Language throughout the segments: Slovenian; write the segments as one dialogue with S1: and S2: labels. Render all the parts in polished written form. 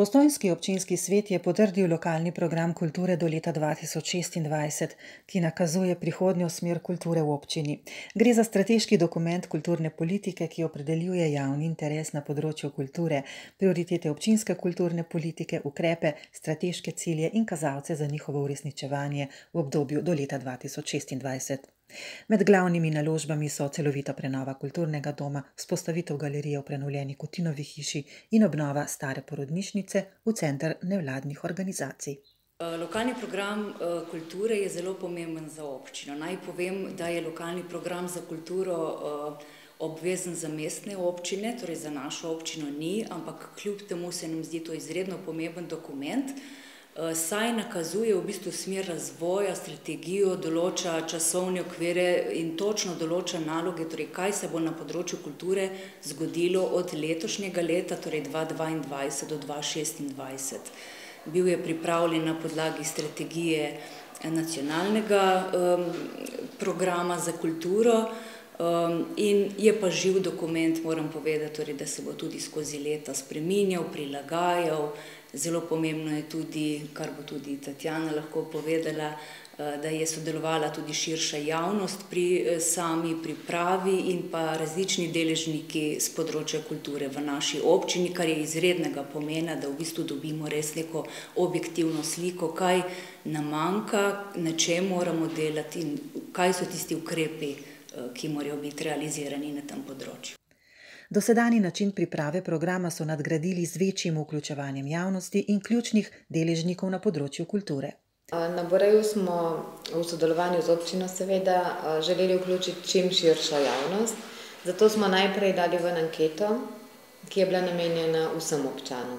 S1: Postojnski občinski svet je potrdil lokalni program kulture do leta 2026, ki nakazuje prihodnjo smer kulture v občini. Gre za strateški dokument kulturne politike, ki opredeljuje javni interes na področju kulture, prioritete občinske kulturne politike, ukrepe, strateške cilje in kazalce za njihovo uresničevanje v obdobju do leta 2026. Med glavnimi naložbami so celovita prenova kulturnega doma, vzpostavitev galerije v prenovljeni Kutinovi hiši in obnova stare porodnišnice v center nevladnih organizacij.
S2: Lokalni program kulture je zelo pomemben za občino. Naj povem, da je lokalni program za kulturo obvezen za mestne občine, torej za našo občino ni, ampak kljub temu se nam zdi to izredno pomemben dokument, saj nakazuje v bistvu smer razvoja, strategijo, določa časovne okvire in točno določa naloge, torej kaj se bo na področju kulture zgodilo od letošnjega leta, torej 2022 do 2026. Bil je pripravljen na podlagi strategije nacionalnega programa za kulturo in je pa živ dokument, moram povedati, torej, da se bo tudi skozi leta spreminjal, prilagajal. Zelo pomembno je tudi, kar bo tudi Tatjana lahko povedala, da je sodelovala tudi širša javnost pri sami pripravi in pa različni deležniki z področja kulture v naši občini, kar je izrednega pomena, da v bistvu dobimo res neko objektivno sliko, kaj nam manjka, na čem moramo delati in kaj so tisti ukrepi, ki morajo biti realizirani na tem področju.
S1: Dosedanji način priprave programa so nadgradili z večjim vključevanjem javnosti in ključnih deležnikov na področju kulture.
S3: Na Boreju smo v sodelovanju z občino seveda želeli vključiti čim širšo javnost, zato smo najprej dali ven anketo, ki je bila namenjena vsem občanom.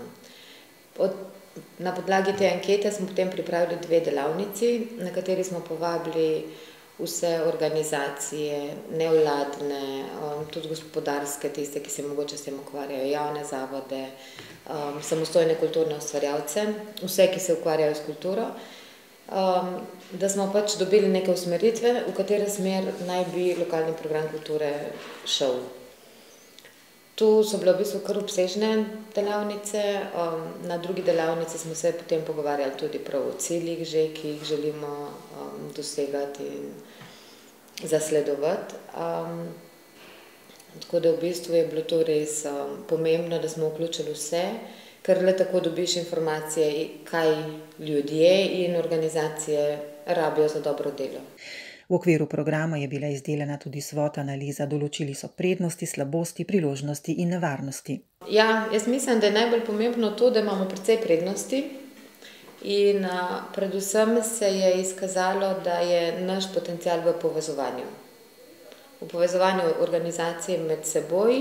S3: Na podlagi te ankete smo potem pripravili 2 delavnici, na kateri smo povabili vse organizacije, nevladne, tudi gospodarske, tiste, ki se mogoče s tem ukvarjajo, javne zavode, samostojne kulturne ustvarjalce, vse, ki se ukvarjajo s kulturo, da smo pač dobili neke usmeritve, v katero smer naj bi lokalni program kulture šel. Tu so bile v bistvu kar obsežne delavnice, na drugi delavnici smo se potem pogovarjali tudi prav o ciljih že, ki jih želimo dosegati in zasledovati. Tako da v bistvu je bilo to res pomembno, da smo vključili vse, ker le tako dobiš informacije, kaj ljudje in organizacije rabijo za dobro delo.
S1: V okviru programa je bila izdelana tudi SWOT analiza, določili so prednosti, slabosti, priložnosti in nevarnosti.
S3: Ja, jaz mislim, da je najbolj pomembno to, da imamo precej prednosti in predvsem se je izkazalo, da je naš potencial v povezovanju. V povezovanju organizacij med seboj,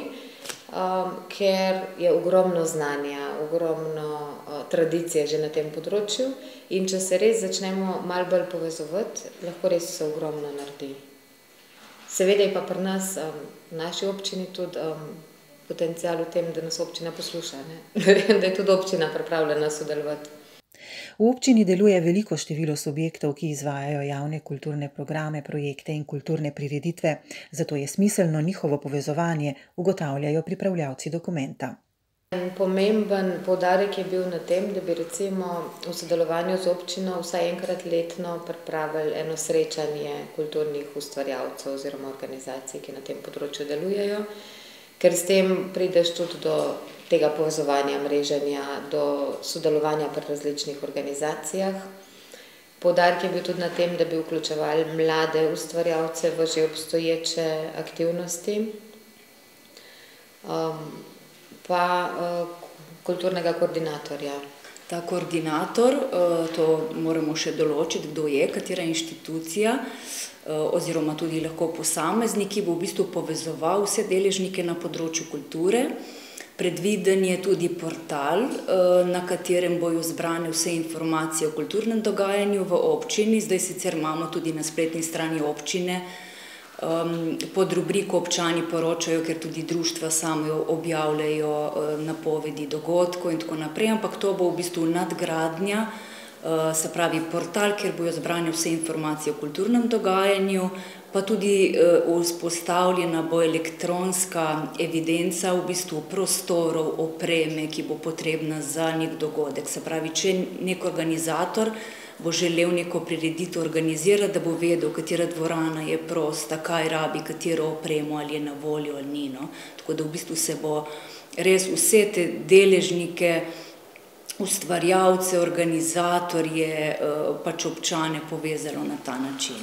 S3: ker je ogromno znanja, ogromno tradicije že na tem področju in če se res začnemo malo bolj povezovati, lahko res se ogromno naredi. Seveda je pa pri nas, v naši občini tudi potencial v tem, da nas občina posluša, da je tudi občina pripravljena sodelovati.
S1: V občini deluje veliko število subjektov, ki izvajajo javne kulturne programe, projekte in kulturne prireditve, zato je smiselno njihovo povezovanje, ugotavljajo pripravljavci dokumenta.
S3: Pomemben poudarek je bil na tem, da bi recimo v sodelovanju z občino vsaj enkrat letno pripravili eno srečanje kulturnih ustvarjalcev oziroma organizacij, ki na tem področju delujejo, ker s tem prideš tudi do tega povezovanja, mreženja, do sodelovanja pri različnih organizacijah. Poudarek je bil tudi na tem, da bi vključevali mlade ustvarjalce v že obstoječe aktivnosti, pa kulturnega koordinatorja.
S2: Ta koordinator, to moramo še določiti, kdo je, katera inštitucija, oziroma tudi lahko posameznik, ki bo v bistvu povezoval vse deležnike na področju kulture. Predviden je tudi portal, na katerem bojo zbrane vse informacije o kulturnem dogajanju v občini. Zdaj sicer imamo tudi na spletni strani občine pod rubriko Občani poročajo, ker tudi društva same objavljajo napovedi dogodkov in tako naprej, ampak to bo v bistvu nadgradnja se pravi portal, kjer bojo zbrane vse informacije o kulturnem dogajanju, pa tudi vzpostavljena bo elektronska evidenca v bistvu prostorov, opreme, ki bo potrebna za nek dogodek. Se pravi, če nek organizator bo želel neko prireditev organizirati, da bo vedel, katera dvorana je prosta, kaj rabi, katero opremo, ali je na voljo ali ni. Tako da v bistvu se bo res vse te deležnike, ustvarjalce, organizatorje, pač občane povezalo na ta način.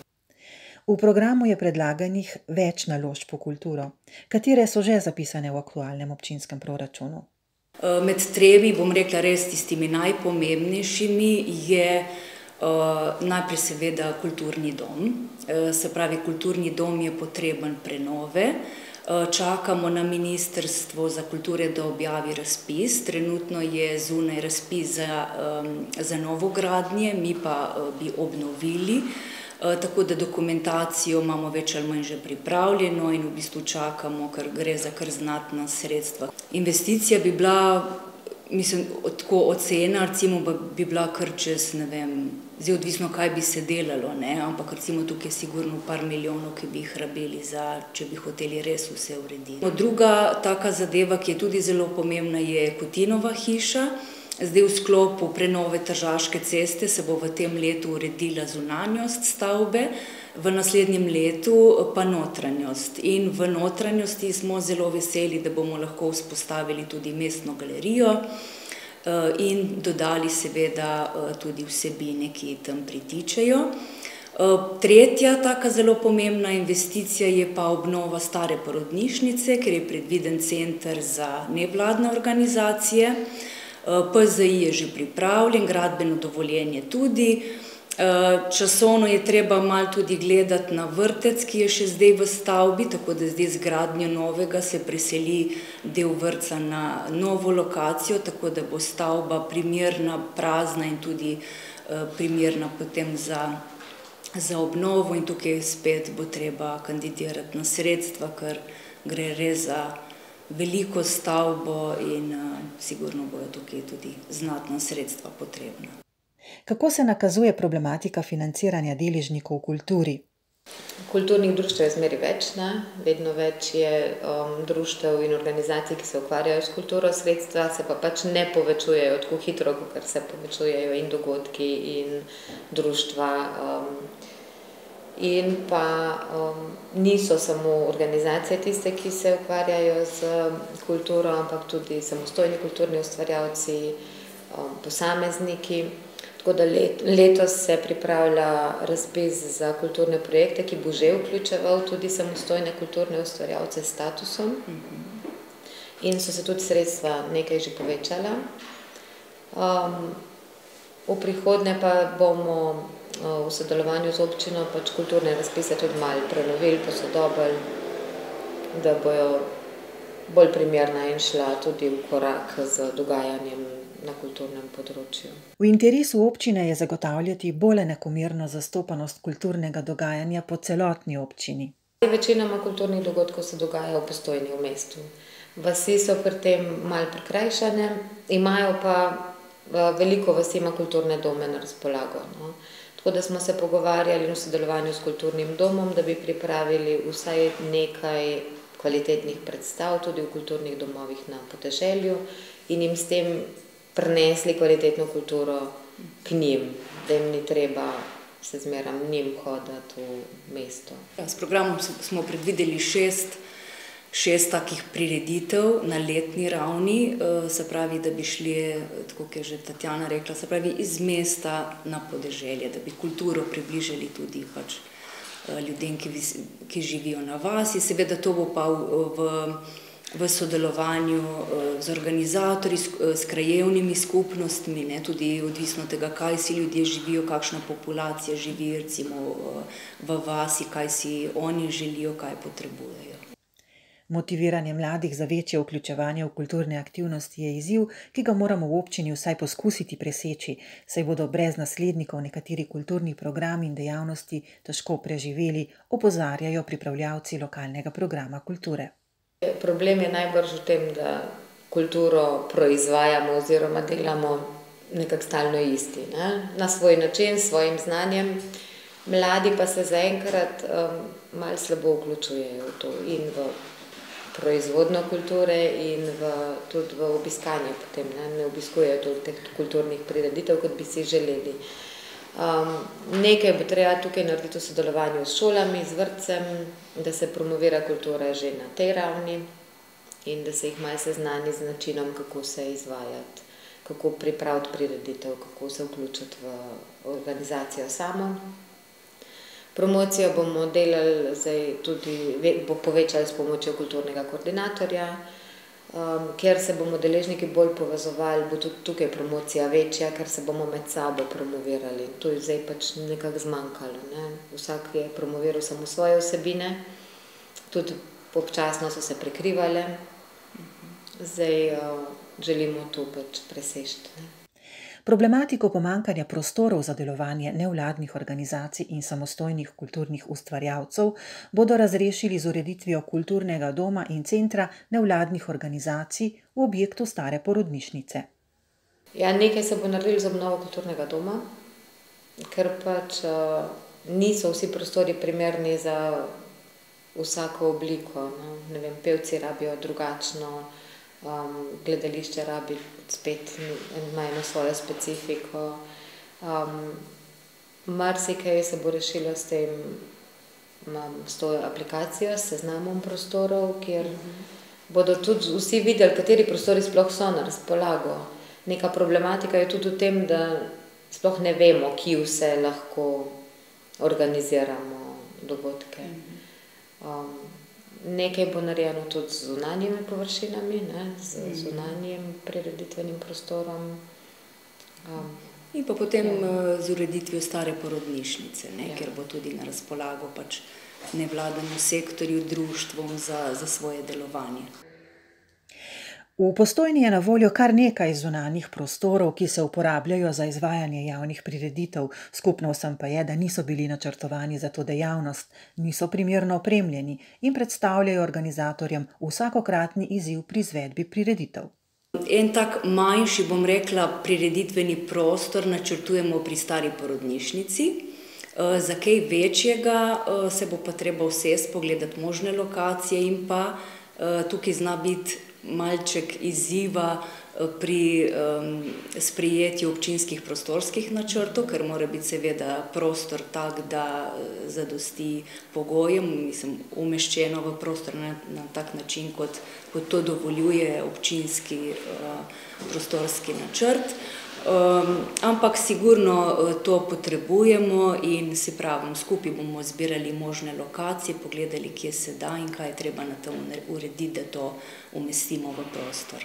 S1: V programu je predlaganih več naložb v kulturo. Katere so že zapisane v aktualnem občinskem proračunu?
S2: Med tremi, bom rekla res tistimi najpomembnejšimi, je najprej seveda kulturni dom. Se pravi, kulturni dom je potreben prenove. Čakamo na Ministrstvo za kulturo, da objavi razpis. Trenutno je zunaj razpis za novogradnje, mi pa bi obnovili. Tako da dokumentacijo imamo več ali manj že pripravljeno in v bistvu čakamo, ker gre za kar znatna sredstva. Investicija bi bila, mislim, tako ocena, recimo bi bila kar čez, ne vem, zdaj odvisno, kaj bi se delalo, ampak recimo tukaj je sigurno par milijonov, ki bi jih rabili če bi hoteli res vse urediti. Druga taka zadeva, ki je tudi zelo pomembna, je Kutinova hiša. Zdaj v sklopu prenove Tržaške ceste se bo v tem letu uredila zunanjost stavbe, v naslednjem letu pa notranjost. In v notranjosti smo zelo veseli, da bomo lahko vzpostavili tudi mestno galerijo in dodali seveda tudi vsebine, ki tam pritičejo. Tretja taka zelo pomembna investicija je pa obnova stare porodnišnice, ker je predviden center za nevladne organizacije. PZI je že pripravljen, gradbeno dovoljenje tudi. Časovno je treba malo tudi gledati na vrtec, ki je še zdaj v stavbi, tako da zdaj z gradnjo novega se preseli del vrtca na novo lokacijo, tako da bo stavba primerna, prazna in tudi primerna potem za obnovo. In tukaj spet bo treba kandidirati na sredstva, ker gre res za veliko stavbo in sigurno bojo tukaj tudi znatna sredstva potrebna.
S1: Kako se nakazuje problematika financiranja deležnikov v kulturi?
S3: Kulturnih društev je zmeraj več, vedno več je društev in organizacij, ki se ukvarjajo s kulturo, sredstva se pa pač ne povečujejo tako hitro, kot se povečujejo in dogodki in društva. In pa niso samo organizacije tiste, ki se ukvarjajo z kulturo, ampak tudi samostojni kulturni ustvarjalci, posamezniki. Tako da letos se pripravlja razpis za kulturne projekte, ki bo že vključeval tudi samostojne kulturne ustvarjalce s statusom. In so se tudi sredstva nekaj že povečala. V prihodnje pa bomo v sodelovanju z občino pač kulturne razpise tudi malo prenovili, posodobili, da bojo bolj primerna in šla tudi v korak z dogajanjem na kulturnem področju.
S1: V interesu občine je zagotavljati bolj enakomerno zastopanost kulturnega dogajanja po celotni občini.
S3: Večinoma kulturnih dogodkov se dogaja v Postojni v mestu. Vasi so pri tem malo prikrajšane, imajo pa veliko vasi ima kulturne dome na razpolago. Tako da smo se pogovarjali v sodelovanju s kulturnim domom, da bi pripravili vsaj nekaj kvalitetnih predstav tudi v kulturnih domovih na podeželju in jim s tem prinesli kvalitetno kulturo k njim, da jim ni treba se zmeraj njim hoditi v mesto.
S2: S programom smo predvideli šest takih prireditev na letni ravni, se pravi, da bi šli, tako kot je že Tatjana rekla, se pravi iz mesta na podeželje, da bi kulturo približali tudi pač ljudem, ki živijo na vasi. Seveda to bo pa v sodelovanju z organizatorji, s krajevnimi skupnostmi, tudi odvisno od tega, kaj si ljudje živijo, kakšna populacija živi recimo v vasi, kaj si oni želijo, kaj potrebujejo.
S1: Motiviranje mladih za večje vključevanje v kulturne aktivnosti je izziv, ki ga moramo v občini vsaj poskusiti preseči, saj bodo brez naslednikov nekateri kulturni programi in dejavnosti težko preživeli, opozarjajo pripravljavci lokalnega programa kulture.
S3: Problem je najbrž v tem, da kulturo proizvajamo oziroma delamo nekako stalno isti, ne? Na svoj način, s svojim znanjem. Mladi pa se zaenkrat malo slabo vključujejo v to in v proizvodno kulture in tudi v obiskanje potem, ne obiskujejo tudi teh kulturnih prireditev, kot bi si želeli. Nekaj bo treba tukaj narediti v sodelovanju s šolami, z vrtcem, da se promovira kultura že na tej ravni in da se jih malo seznani z načinom, kako se izvajati, kako pripraviti prireditev, kako se vključiti v organizacijo samo. Promocijo bomo delali zdaj tudi, bo povečali s pomočjo kulturnega koordinatorja, ker se bomo deležniki bolj povezovali, bo tudi tukaj promocija večja, ker se bomo med sabo promovirali. To je zdaj pač nekako zmanjkalo, ne? Vsak je promoviral samo svoje vsebine, tudi občasno so se prekrivale. Zdaj želimo to pač preseči, ne?
S1: Problematiko pomanjkanja prostorov za delovanje nevladnih organizacij in samostojnih kulturnih ustvarjalcev bodo razrešili z ureditvijo kulturnega doma in centra nevladnih organizacij v objektu stare porodnišnice.
S3: Ja, nekaj se bo naredilo z obnovo kulturnega doma, ker pač niso vsi prostori primerni za vsako obliko, no? Ne vem, pevci rabijo drugačno, gledališče rabi spet ima eno svojo specifiko. Marsikaj se bo rešilo s to aplikacijo, s seznamom prostorov, kjer bodo tudi vsi videli, kateri prostori sploh so na razpolago. Neka problematika je tudi v tem, da sploh ne vemo, kje vse lahko organiziramo dogodke. Nekaj bo narejeno tudi z zunanjimi površinami, ne, z zunanjim prireditvenim prostorom.
S2: In pa potem z ureditvijo stare porodnišnice, ne, kjer bo tudi na razpolago pač nevladnemu sektorju, društvom za svoje delovanje.
S1: V Postojni je na voljo kar nekaj zunanjih prostorov, ki se uporabljajo za izvajanje javnih prireditev. Skupno vsem pa je, da niso bili načrtovani za to dejavnost, niso primerno opremljeni in predstavljajo organizatorjem vsakokratni izziv pri izvedbi prireditev.
S2: En tak manjši, bom rekla, prireditveni prostor načrtujemo pri stari porodnišnici. Za kaj večjega se bo pa treba usesti, pogledati možne lokacije in pa tukaj zna biti malček izziva pri sprejetju občinskih prostorskih načrtov, ker mora biti seveda prostor tak, da zadosti pogojem, umeščeno v prostor na tak način, kot to dovoljuje občinski prostorski načrt. Ampak sigurno to potrebujemo in si pravim, skupaj bomo zbirali možne lokacije, pogledali, kje se da in kaj je treba na tem urediti, da to umestimo v prostor.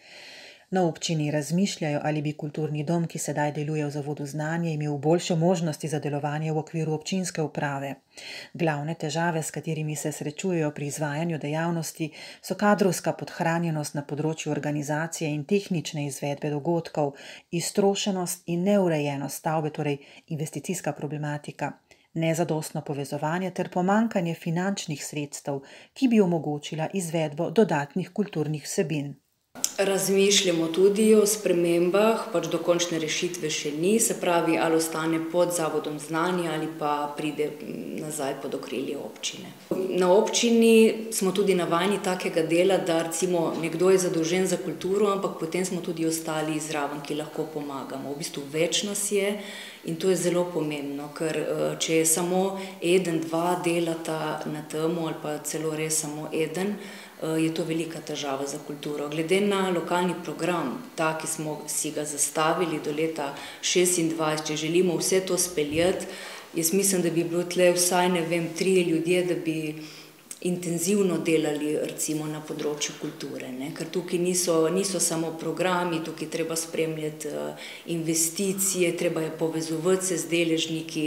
S1: Na občini razmišljajo, ali bi kulturni dom, ki sedaj deluje v Zavodu Znanje, imel boljše možnosti za delovanje v okviru občinske uprave. Glavne težave, s katerimi se srečujejo pri izvajanju dejavnosti, so kadrovska podhranjenost na področju organizacije in tehnične izvedbe dogodkov, iztrošenost in neurejenost stavbe, torej investicijska problematika, nezadostno povezovanje ter pomanjkanje finančnih sredstev, ki bi omogočila izvedbo dodatnih kulturnih vsebin.
S2: Razmišljamo tudi o spremembah, pač dokončne rešitve še ni, se pravi, ali ostane pod Zavodom Znanje ali pa pride nazaj pod okrilje občine. Na občini smo tudi navajeni takega dela, da recimo nekdo je zadolžen za kulturo, ampak potem smo tudi ostali zraven, ki lahko pomagamo. V bistvu več nas je in to je zelo pomembno, ker če je samo eden, dva delata na temu ali pa celo res samo eden, je to velika težava za kulturo. Glede na lokalni program, ta, ki smo si ga zastavili do leta 2026, če želimo vse to speljati, jaz mislim, da bi bilo tle vsaj, ne vem, 3 ljudje, da bi intenzivno delali recimo na področju kulture, ne? Ker tukaj niso samo programi, tukaj treba spremljati investicije, treba je povezovati se z deležniki,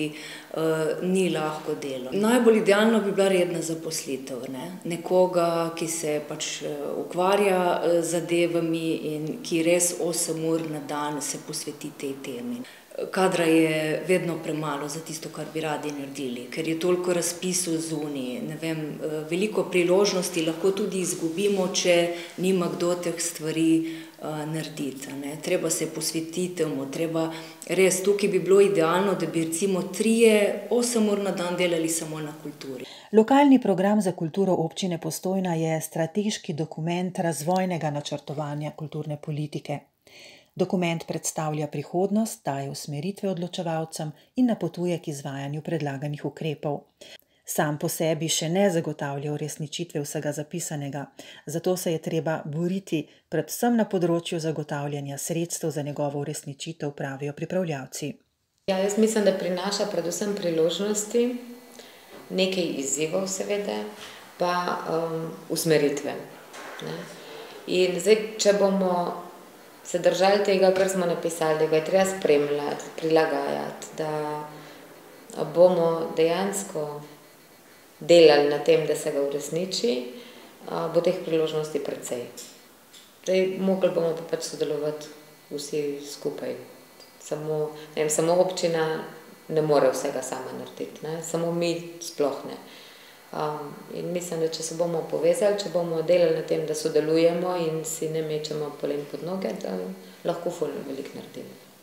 S2: ni lahko delo. Najbolj idealno bi bila redna zaposlitev, ne? Nekoga, ki se pač ukvarja z zadevami in ki res 8 ur na dan se posveti tej temi. Kadra je vedno premalo za tisto, kar bi radi naredili, ker je toliko razpisov zunaj, ne vem, veliko priložnosti lahko tudi izgubimo, če nima kdo teh stvari narediti. Treba se posvetiti temu, res tukaj bi bilo idealno, da bi recimo 8 ur na dan delali samo na kulturi.
S1: Lokalni program za kulturo občine Postojna je strateški dokument razvojnega načrtovanja kulturne politike. Dokument predstavlja prihodnost, daje usmeritve odločevalcem in napotuje k izvajanju predlaganih ukrepov. Sam po sebi še ne zagotavlja uresničitve vsega zapisanega, zato se je treba boriti predvsem na področju zagotavljanja sredstev za njegovo uresničitev, pravijo pripravljavci.
S3: Ja, jaz mislim, da prinaša predvsem priložnosti, nekaj izzivov seveda, pa usmeritve. In zdaj, če bomo se držali tega, kar smo napisali, da ga je treba spremljati, prilagajati, da bomo dejansko delali na tem, da se ga uresniči, bo teh priložnosti precej. Zdaj, mogli bomo pa pač sodelovati vsi skupaj. Samo občina ne more vsega sama narediti, samo mi sploh ne. In mislim, da če se bomo povezali, če bomo delali na tem, da sodelujemo in si ne mečemo polen pod noge, da lahko ful veliko naredimo.